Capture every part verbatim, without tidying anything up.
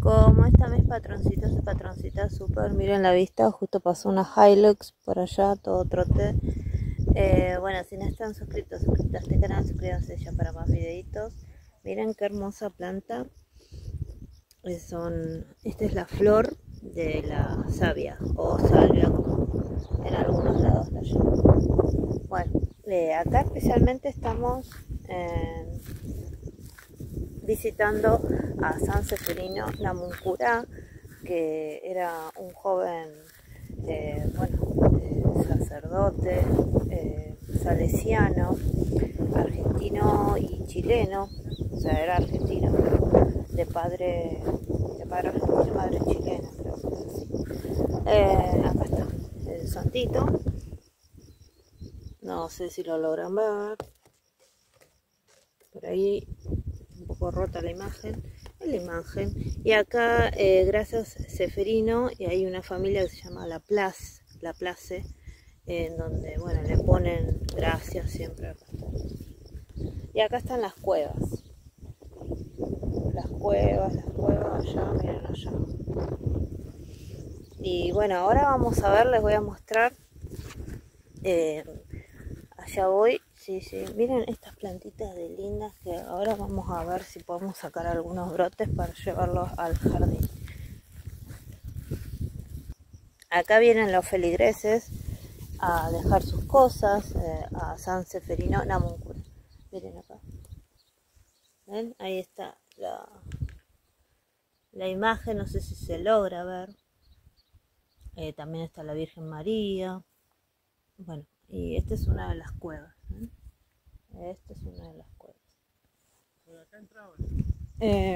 ¿Cómo están mis patroncitos y patroncitas? Súper, miren la vista, justo pasó una Hilux por allá, todo trote. Eh, bueno, si no están suscritos, suscritos a este canal, suscríbanse ya para más videitos. Miren qué hermosa planta. Eh, son, esta es la flor de la savia o salvia, como en algunos lados de allá. Bueno, eh, acá especialmente estamos eh, visitando a San Seferino Namuncurá, que era un joven eh, bueno, eh, sacerdote eh, salesiano, argentino y chileno, o sea, era argentino, pero de padre, de padre argentino y madre chilena, creo que es así. Eh, acá está el santito, no sé si lo logran ver, por ahí un poco rota la imagen, es la imagen. Y acá, eh, gracias Seferino, y hay una familia que se llama La Place, La Place, en donde, bueno, le ponen gracias siempre. Y acá están las cuevas, las cuevas, las cuevas, allá, miren allá. Y bueno, ahora vamos a ver, les voy a mostrar, eh, allá voy. Sí, sí, miren estas plantitas de lindas que ahora vamos a ver si podemos sacar algunos brotes para llevarlos al jardín. Acá vienen los feligreses a dejar sus cosas eh, a San Seferino Namuncurá. Miren acá. ¿Ven? Ahí está la, la imagen, no sé si se logra ver. Eh, también está la Virgen María. Bueno, y esta es una de las cuevas. ¿eh? Esta es una de las cuevas. ¿Por acá entraba? Eh,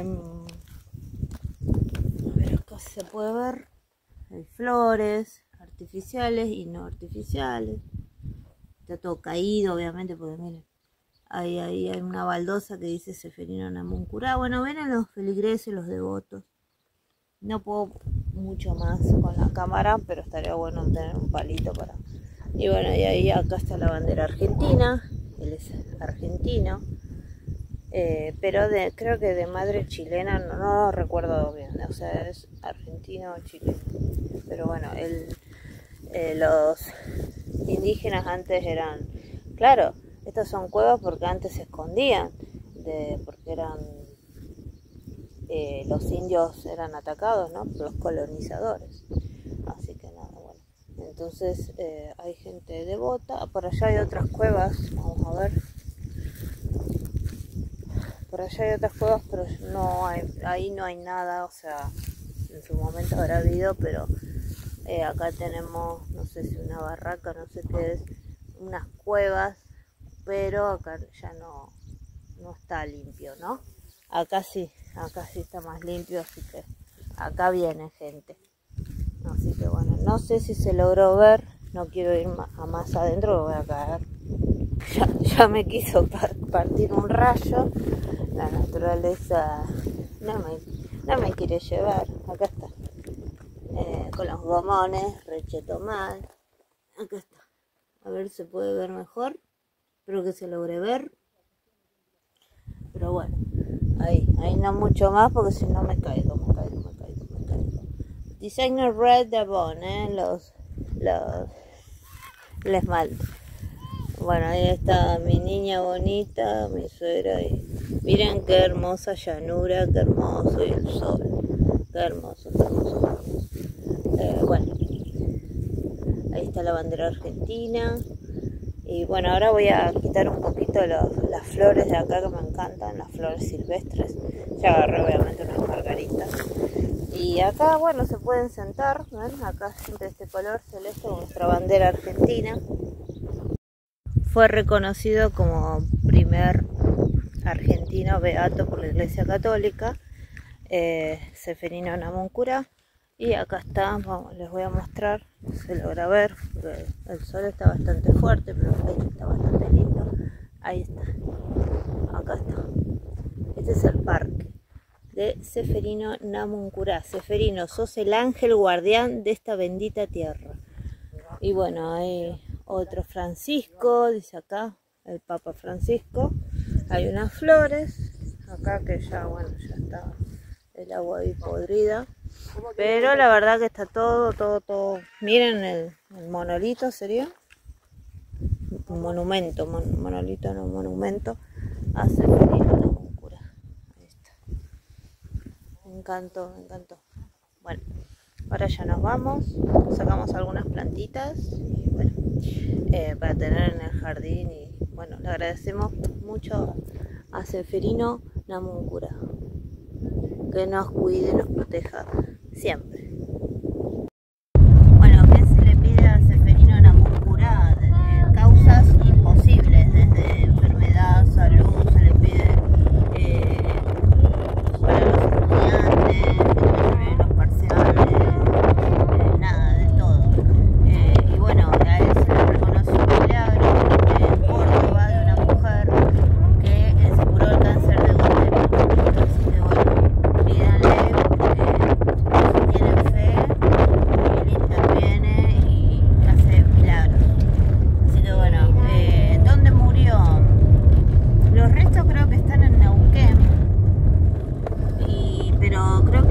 a ver, acá se puede ver. Hay flores artificiales y no artificiales. Está todo caído, obviamente, porque miren, ahí, ahí hay una baldosa que dice Seferino Namuncurá. Bueno, ven a los feligreses, los devotos. No puedo mucho más con la cámara, pero estaría bueno tener un palito para... Y bueno, y ahí acá está la bandera argentina. Él es argentino, eh, pero de, creo que de madre chilena, no, no recuerdo bien, o sea, es argentino o chileno. Pero bueno, él, eh, los indígenas antes eran, claro, estas son cuevas porque antes se escondían, de, porque eran, eh, los indios eran atacados, ¿no?, por los colonizadores. Así que nada, bueno. Entonces eh, hay gente devota. Por allá hay otras cuevas, vamos a ver. Por allá hay otras cuevas, pero no hay, ahí no hay nada, o sea, en su momento habrá habido, pero eh, acá tenemos, no sé si una barraca, no sé qué es, unas cuevas, pero acá ya no, no está limpio, ¿no? Acá sí, acá sí está más limpio, así que acá viene gente. Así que bueno, no sé si se logró ver, no quiero ir a más adentro, voy a caer. Ya, ya me quiso partir un rayo, la naturaleza no me, no me quiere llevar. Acá está, eh, con los gomones, recheto mal. Acá está, a ver si se puede ver mejor, espero que se logre ver. Pero bueno, ahí, ahí no mucho más porque si no me caigo, me caigo, me caigo, me caigo. Designer Red de Bon, ¿eh? Los, los, el esmalte. Bueno, ahí está mi niña bonita, mi suegra. Y miren qué hermosa llanura, qué hermoso, y el sol. Qué hermoso, qué hermoso, qué hermoso. Eh, bueno, ahí está la bandera argentina. Y bueno, ahora voy a quitar un poquito los, las flores de acá que me encantan, las flores silvestres. Ya agarré obviamente unas margaritas. Y acá, bueno, se pueden sentar, ¿ven? Acá siempre este color celeste con nuestra bandera argentina. Fue reconocido como primer argentino beato por la Iglesia Católica, eh, Seferino Namuncurá. Y acá está, vamos, les voy a mostrar, se logra ver, porque el sol está bastante fuerte, pero ahí está bastante lindo. Ahí está, acá está. Este es el parque de Seferino Namuncurá. Seferino, sos el ángel guardián de esta bendita tierra. Y bueno, hay otro Francisco, dice acá, el Papa Francisco. Hay unas flores, acá que ya, bueno, ya está el agua ahí podrida. Pero la verdad que está todo, todo, todo. Miren el, el monolito, ¿sería? Un monumento, mon, monolito no, monumento a Ceferino Namuncurá. Ahí está. Me encantó, me encantó. Bueno, ahora ya nos vamos, sacamos algunas plantitas y bueno, eh, para tener en el jardín. Y bueno, le agradecemos mucho a Ceferino Namuncurá, que nos cuide y nos proteja siempre. Bueno, ¿qué se le pide a Ceferino Namuncurá? Desde causas imposibles, desde enfermedad, salud, se le pide eh, para los estudiantes, que no lleven los parciales, eh, nada, de todo. Eh, y bueno, a él se le reconoce un milagro en Córdoba de una mujer que eh, se curó el cáncer de útero. Así que bueno, pídanle, eh, si tienen fe, él interviene y hace milagros. Así que bueno, eh, ¿dónde murió? Los restos creo que están en Neuquén, y, pero creo que